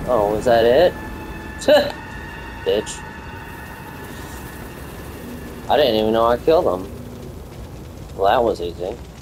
Oh, was that it? Bitch. I didn't even know I killed him. Well, that was easy.